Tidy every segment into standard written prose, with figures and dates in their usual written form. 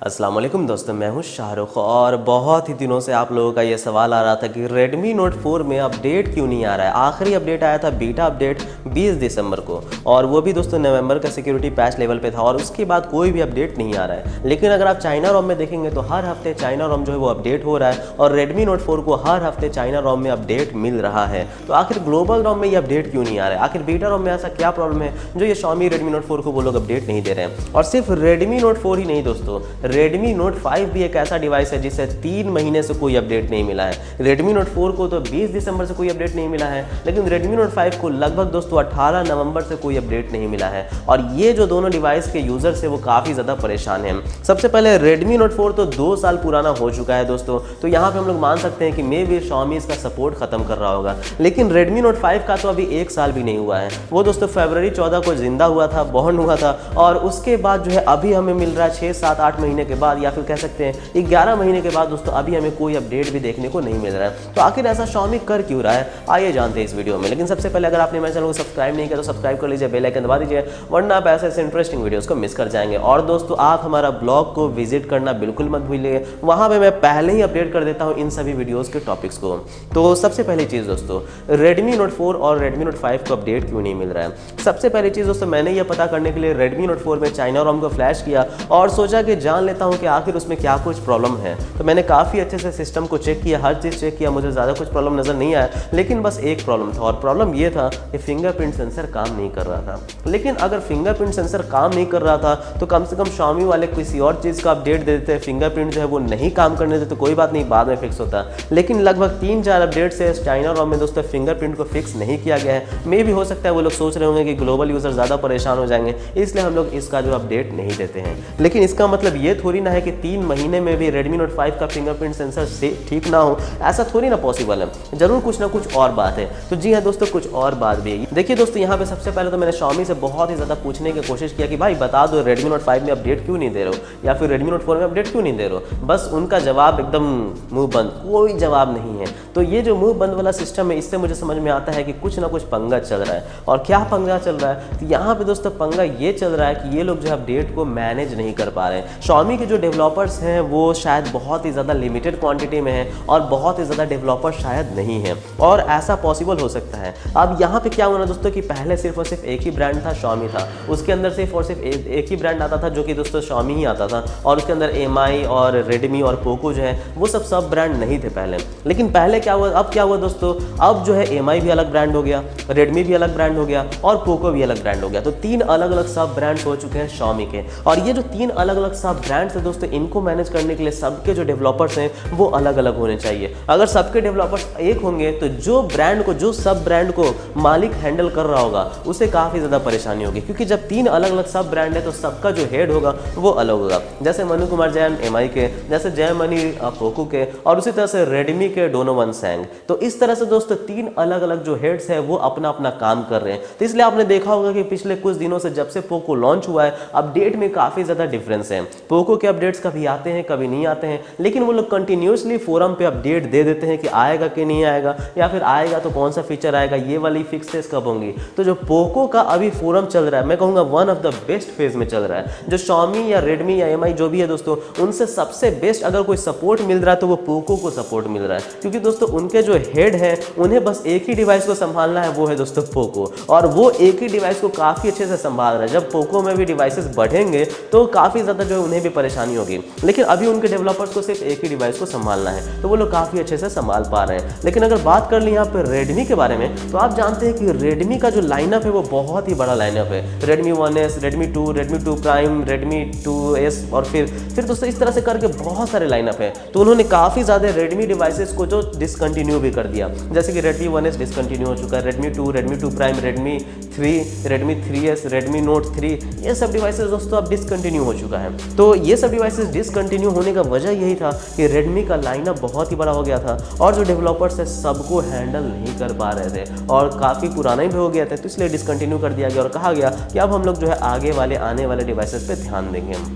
अस्सलाम वालेकुम दोस्तों, मैं हूं शाहरुख। और बहुत ही दिनों से आप लोगों का ये सवाल आ रहा था कि Redmi Note 4 में अपडेट क्यों नहीं आ रहा है। आखिरी अपडेट आया था बीटा अपडेट 20 दिसंबर को, और वो भी दोस्तों नवंबर का सिक्योरिटी पैच लेवल पे था, और उसके बाद कोई भी अपडेट नहीं आ रहा है। लेकिन अगर आप चाइना रोम में देखेंगे तो हर हफ्ते चाइना रोम जो है वो अपडेट हो रहा है, और Redmi Note 4 को हर हफ्ते चाइना रोम में अपडेट मिल रहा है। तो आखिर ग्लोबल रोम में ये अपडेट क्यों नहीं आ रहा है? आखिर बीटा रोम में ऐसा क्या प्रॉब्लम है जो ये Xiaomi Redmi Note 4 को वो लोग अपडेट नहीं दे रहे हैं? और सिर्फ Redmi Note 4 ही नहीं दोस्तों, Redmi Note 5 भी एक ऐसा डिवाइस है जिसे 3 महीने से कोई अपडेट नहीं मिला है। Redmi Note 4 को तो 20 दिसंबर से कोई अपडेट नहीं मिला है, लेकिन Redmi Note 5 को लगभग दोस्तों 18 नवंबर से कोई अपडेट नहीं मिला है। और ये जो दोनों डिवाइस के यूजर्स है वो काफ़ी ज़्यादा परेशान हैं। सबसे पहले Redmi Note 4 तो 2 साल पुराना हो चुका है दोस्तों, तो यहाँ पे हम लोग मान सकते हैं कि मे भी Xiaomi इसका सपोर्ट खत्म कर रहा होगा। लेकिन Redmi Note 5 का तो अभी 1 साल भी नहीं हुआ है। वो दोस्तों फरवरी 14 को जिंदा हुआ था, बॉर्न हुआ था, और उसके बाद जो है अभी हमें मिल रहा है 6, 7, 8 महीने के बाद, या फिर कह सकते हैं 11 महीने के बाद दोस्तों अभी हमें कोई अपडेट भी देखने को नहीं मिल रहा है। तो आखिर ऐसा Xiaomi कर क्यों रहा है, आइए जानते हैं इस वीडियो में। लेकिन सबसे पहले अगर आपने मेरे चैनल को सब्सक्राइब नहीं किया तो सब्सक्राइब कर लीजिए, बेल आइकन दबा दीजिए, वरना आप ऐसे इंटरेस्टिंग वीडियोस को मिस कर जाएंगे। और दोस्तों आप हमारा ब्लॉग को विजिट करना बिल्कुल मत भूलिए, वहाँ पे मैं पहले ही अपडेट कर देता हूँ इन सभी वीडियोज़ के टॉपिक्स को। तो सबसे पहली चीज़ दोस्तों, Redmi Note 4 और Redmi Note 5 को अपडेट क्यों नहीं मिल रहा है? सबसे पहली चीज़ दोस्तों, मैंने ये पता करने के लिए Redmi Note 4 में चाइना रोम को फ्लैश किया और सोचा कि जान लेता हूँ कि आखिर उसमें क्या कुछ प्रॉब्लम है। तो मैंने काफ़ी अच्छे से सिस्टम को चेक किया, हर चीज़ चेक किया, मुझे ज़्यादा कुछ प्रॉब्लम नज़र नहीं आया। लेकिन बस एक प्रॉब्लम था, और प्रॉब्लम ये था कि फिंगरप्रिंट सेंसर काम नहीं कर रहा था। लेकिन अगर फिंगरप्रिंट सेंसर काम नहीं कर रहा था तो कम से कम Xiaomi वाले किसी और चीज़ का अपडेट दे देते। फिंगरप्रिंट जो है वो नहीं काम करने देते तो कोई बात नहीं, बाद में फिक्स होता। लेकिन लगभग 3-4 अपडेट से चाइना रोम में दोस्तों फिंगरप्रिंट को फिक्स नहीं किया गया है। मे भी हो सकता है वो लोग सोच रहे होंगे कि ग्लोबल यूज़र ज़्यादा परेशान हो जाएंगे, इसलिए हम लोग इसका जो अपडेट नहीं देते हैं। लेकिन इसका मतलब ये थोड़ी ना है कि 3 महीने में भी Redmi Note 5 का फिंगरप्रिंट सेंसर से ठीक ना हो, ऐसा थोड़ी ना पॉसिबल है। जरूर कुछ ना कुछ और बात है। तो जी हाँ दोस्तों, कुछ और बात भी है। देखिए दोस्तों, यहाँ पे सबसे पहले तो मैंने Xiaomi से बहुत ही ज़्यादा पूछने की कोशिश किया कि भाई बता दो Redmi Note 5 में अपडेट क्यों नहीं दे रहे हो, या फिर Redmi Note 4 में अपडेट क्यों नहीं दे रहे हो। बस उनका जवाब एकदम मुंह बंद, कोई जवाब नहीं है। तो ये जो मुंह बंद वाला सिस्टम है, इससे मुझे समझ में आता है कि कुछ ना कुछ पंगा चल रहा है। और क्या पंगा चल रहा है? तो यहाँ पे दोस्तों पंगा ये चल रहा है कि ये लोग जो है अपडेट को मैनेज नहीं कर पा रहे हैं। Xiaomi के जो डेवलपर्स हैं वो शायद बहुत ही ज़्यादा लिमिटेड क्वांटिटी में है, और बहुत ही ज़्यादा डेवलपर शायद नहीं है, और ऐसा पॉसिबल हो सकता है। अब यहाँ पे क्या हुआ ना दोस्तों कि पहले सिर्फ और सिर्फ एक ही ब्रांड था, Xiaomi था। उसके अंदर सिर्फ और सिर्फ एक ही ब्रांड आता था जो कि दोस्तों Xiaomi ही आता था, और उसके अंदर MI और Redmi और Poco जो है वो सब ब्रांड नहीं थे पहले। लेकिन पहले क्या हुआ, अब क्या हुआ दोस्तों, अब जो है MI भी अलग ब्रांड हो गया, Redmi भी अलग ब्रांड हो गया, और Poco भी अलग ब्रांड हो गया। तो 3 अलग अलग सब ब्रांड्स हो चुके हैं Xiaomi के। और ये जो 3 अलग अलग सब ब्रांड्स हैं दोस्तों, इनको मैनेज करने के लिए सबके जो डेवलपर्स हैं वो अलग अलग होने चाहिए। अगर सबके डेवलपर्स एक होंगे तो जो ब्रांड को, जो सब ब्रांड को मालिक हैंडल कर रहा होगा उसे काफ़ी ज़्यादा परेशानी होगी, क्योंकि जब 3 अलग अलग सब ब्रांड है तो सबका जो हेड होगा वो अलग होगा। जैसे मनु कुमार जैन MI के, जैसे जयमनी Poco के, और उसी तरह से Redmi के डोनोवन सैंग। तो इस तरह से दोस्तों 3 अलग अलग जो हेड्स है वो अपना अपना काम कर रहे हैं। तो इसलिए आपने देखा होगा कि पिछले कुछ दिनों से जब से Poco लॉन्च हुआ है, अपडेट में काफ़ी ज़्यादा डिफरेंस है। Poco के अपडेट्स कभी आते हैं कभी नहीं आते हैं, लेकिन वो लोग कंटिन्यूसली फोरम पे अपडेट दे देते हैं कि आएगा कि नहीं आएगा, या फिर आएगा तो कौन सा फीचर आएगा, ये वाली फिक्स टेस्ट कब होंगी। तो जो Poco का अभी फोरम चल रहा है, मैं कहूँगा one of the best phase में चल रहा है। जो Xiaomi या Redmi या MI जो भी है दोस्तों, उनसे सबसे बेस्ट अगर कोई सपोर्ट मिल रहा है तो वो Poco को सपोर्ट मिल रहा है, क्योंकि दोस्तों उनके जो हेड है उन्हें बस एक ही डिवाइस को संभालना है, वो है दोस्तों Poco, और वो एक ही डिवाइस को काफ़ी अच्छे से संभाल रहा है। जब Poco में भी डिवाइसेस बढ़ेंगे तो काफ़ी ज़्यादा जो है उन्हें भी परेशानी होगी। लेकिन अभी उनके डेवलपर्स को सिर्फ एक ही डिवाइस को संभालना है, तो वो लोग काफ़ी अच्छे से संभाल पा रहे हैं। लेकिन अगर बात कर ली यहाँ पे Redmi के बारे में, तो आप जानते हैं कि Redmi का जो लाइनअप है वो बहुत ही बड़ा लाइनअप है। Redmi 1S, Redmi 2, Redmi 2 Prime, Redmi 2S, और फिर दोस्तों इस तरह से करके बहुत सारे लाइनअप है। तो उन्होंने काफ़ी ज़्यादा Redmi डिवाइसेस को जो डिसकंटिन्यू भी कर दिया, जैसे कि Redmi 1S डिसकंटिन्यू हो चुका है, Redmi 2 Prime, Redmi 3, Redmi 3S, Redmi Note 3, ये सब डिवाइसेस दोस्तों अब डिसकंटिन्यू हो चुका है। तो ये सब डिवाइसेस डिसकंटिन्यू होने का वजह यही था कि Redmi का लाइनअप बहुत ही बड़ा हो गया था, और जो डेवलपर्स है सबको हैंडल नहीं कर पा रहे थे, और काफ़ी पुराना ही भी हो गया था। तो इसलिए डिसकंटिन्यू कर दिया गया और कहा गया कि अब हम लोग जो है आगे वाले आने वाले डिवाइसेस पे ध्यान देंगे।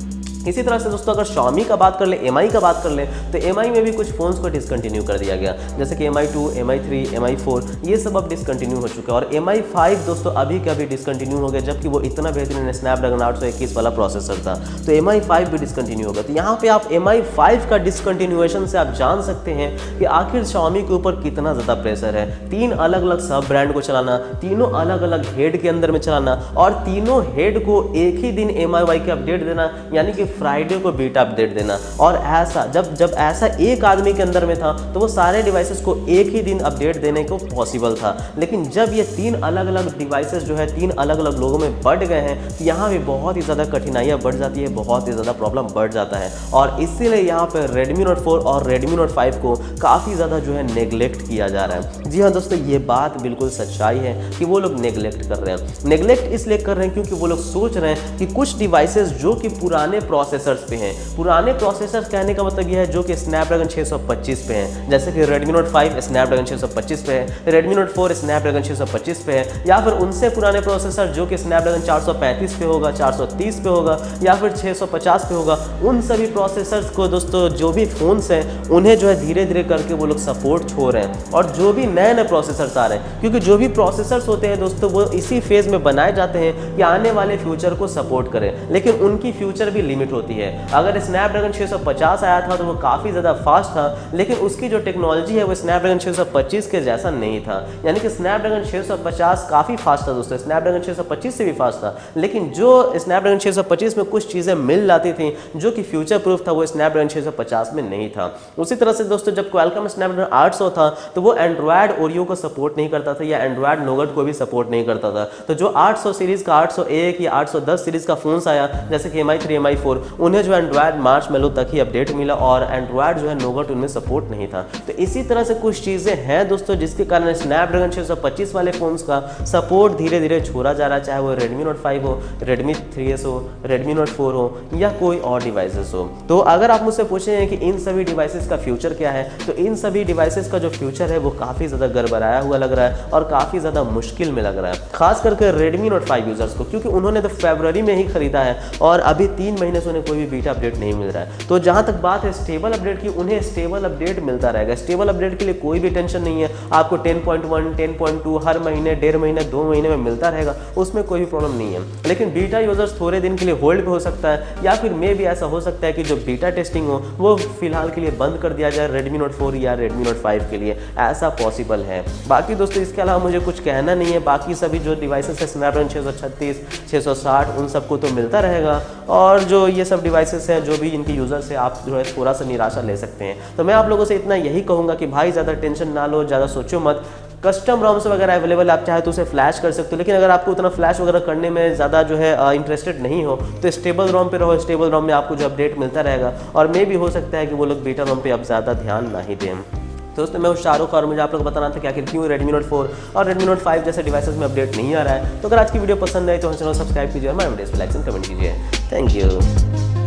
इसी तरह से दोस्तों अगर Xiaomi का बात कर ले, MI का बात कर ले, तो MI में भी कुछ फ़ोन्स को डिसकंटिन्यू कर दिया गया, जैसे कि MI2, MI3, MI4 ये सब अब डिसकंटिन्यू हो चुका है। और MI5 दोस्तों अभी का भी डिसकंटिन्यू हो गया, जबकि वो इतना बेहतरीन स्नैपड्रैगन 821 वाला प्रोसेसर था, तो MI5 भी डिसकंटिन्यू होगा। तो यहाँ पे आप MI5 का डिसकंटिन्यूएशन से आप जान सकते हैं कि आखिर Xiaomi के ऊपर कितना ज़्यादा प्रेशर है। 3 अलग अलग सब ब्रांड को चलाना, तीनों अलग अलग हेड के अंदर में चलाना, और तीनों हेड को एक ही दिन MI के अपडेट देना, यानी कि फ्राइडे को बीटा अपडेट देना। और ऐसा जब ऐसा एक आदमी के अंदर में था तो वो सारे डिवाइसेस को एक ही दिन अपडेट देने को पॉसिबल था। लेकिन जब ये 3 अलग अलग डिवाइसेस जो है 3 अलग अलग लोगों में बढ़ गए हैं, तो यहाँ भी बहुत ही ज़्यादा कठिनाइयाँ बढ़ जाती है, बहुत ही ज़्यादा प्रॉब्लम बढ़ जाता है। और इसीलिए यहाँ पर Redmi Note 4 और Redmi Note 5 को काफ़ी ज़्यादा जो है नेगलेक्ट किया जा रहा है। जी हाँ दोस्तों, ये बात बिल्कुल सच्चाई है कि वो लोग नेगलेक्ट कर रहे हैं। नेगलेक्ट इसलिए कर रहे हैं क्योंकि वो लोग सोच रहे हैं कि कुछ डिवाइसेस जो कि पुराने प्रोसेसर्स पे हैं, पुराने प्रोसेसर्स कहने का मतलब यह है जो कि स्नैपड्रैगन 625 पे हैं, जैसे कि Redmi Note 5 स्नैपड्रैगन 625 पे है, Redmi Note 4 स्नैपड्रैगन 625 पे है, या फिर उनसे पुराने प्रोसेसर जो कि स्नैपड्रैगन 435 पे होगा, 430 पे होगा, या फिर 650 पे होगा। उन सभी प्रोसेसर्स को दोस्तों जो भी फ़ोन्स हैं उन्हें जो है धीरे धीरे करके वो लोग सपोर्ट छोड़ रहे हैं। और जो भी नए नए प्रोसेसर्स आ रहे हैं, क्योंकि जो भी प्रोसेसर्स होते हैं दोस्तों वो इसी फेज़ में बनाए जाते हैं कि आने वाले फ्यूचर को सपोर्ट करें, लेकिन उनकी फ्यूचर भी लिमिट होती है। अगर स्नैपड्रैगन 650 आया था तो वो काफ़ी ज़्यादा फास्ट था, लेकिन उसकी जो टेक्नोलॉजी है वो स्नैपड्रैगन 625 के जैसा नहीं था। यानी कि स्नैपड्रैगन 650 काफ़ी फास्ट था दोस्तों, स्नैपड्रैगन 625 से भी फास्ट था, लेकिन जो स्नैपड्रैगन 625 में कुछ चीज़ें मिल जाती थी जो कि फ्यूचर प्रूफ था, वो स्नैपड्रैगन 650 में नहीं था। उसी तरह से दोस्तों जब क्वालकॉम स्नैपड्रैगन 800 था तो वो एंड्रॉयड ओरियो को सपोर्ट नहीं करता था, या एंड्रॉयड नोगट को भी सपोर्ट नहीं करता था। तो जो 800 सीरीज़ का 801 या 810 सीरीज़ का फ़ोन्स आया, जैसे कि MI3, MI4, उन्हें जो एंड्रॉयड मार्शमैलो तक ही अपडेट मिला और एंड्रॉयड जो है नोगट उनमें सपोर्ट नहीं था। तो इसी तरह से कुछ चीज़ें हैं दोस्तों जिसके कारण स्नैपड्रैगन 625 वाले फ़ोन्स का सपोर्ट धीरे धीरे छोड़ा जा रहा है, चाहे वो Redmi Note 5 हो, Redmi 3S हो, Redmi Note 4 हो, या कोई और डिवाइसेस हो। तो अगर आप मुझसे पूछें कि इन सभी डिवाइसेस का फ्यूचर क्या है, तो इन सभी डिवाइसेस का जो फ्यूचर है वो काफ़ी ज़्यादा गड़बड़ाया हुआ लग रहा है और काफ़ी ज़्यादा मुश्किल में लग रहा है, खास करके Redmi Note 5 यूज़र्स को, क्योंकि उन्होंने तो फरवरी में ही खरीदा है और अभी 3 महीने से उन्हें कोई भी बीटा अपडेट नहीं मिल रहा है। तो जहाँ तक बात है स्टेबल अपडेट की, उन्हें स्टेबल अपडेट मिलता रहेगा। स्टेबल अपडेट के लिए कोई भी टेंशन नहीं है, आपको 10.1, 10.2 हर महीने, 1.5 महीने, 2 महीने में मिलता रहेगा, उसमें कोई भी प्रॉब्लम नहीं है। लेकिन बीटा यूज़र्स थोड़े दिन के लिए होल्ड पे हो सकता है, या फिर मे भी ऐसा हो सकता है कि जो बीटा टेस्टिंग हो वो फिलहाल के लिए बंद कर दिया जाए Redmi Note 4 या Redmi Note 5 के लिए, ऐसा पॉसिबल है। बाकी दोस्तों इसके अलावा मुझे कुछ कहना नहीं है। बाकी सभी जो डिवाइसेस है स्नैपड्रैगन 636, 660 उन सबको तो मिलता रहेगा, और जो ये सब डिवाइसेस हैं जो भी इनके यूज़र्स हैं, आप जो है थोड़ा सा निराशा ले सकते हैं। तो मैं आप लोगों से इतना यही कहूँगा कि भाई ज़्यादा टेंशन ना लो, ज़्यादा सोचो मत। कस्टम रोम्स वगैरह अवेलेबल, आप चाहे तो उसे फ्लैश कर सकते हो, लेकिन अगर आपको उतना फ्लैश वगैरह करने में ज़्यादा जो है इंटरेस्टेड नहीं हो तो स्टेबल रोम पे रहो। स्टेबल रोम में आपको जो अपडेट मिलता रहेगा, और मे भी हो सकता है कि वो लोग बीटा रोम पे अब ज़्यादा ध्यान ना ही दें। दोस्तों मैं शाहरुख, और मुझे आप लोग बताना था कि आखिर क्यों Redmi Note 4 और Redmi Note 5 जैसे डिवाइसेस में अपडेट नहीं आ रहा है। तो अगर आज की वीडियो पसंद आई तो चैनल सब्सक्राइब कीजिए और हमारे वीडियोस पे लाइक एंड कमेंट कीजिए। Thank you.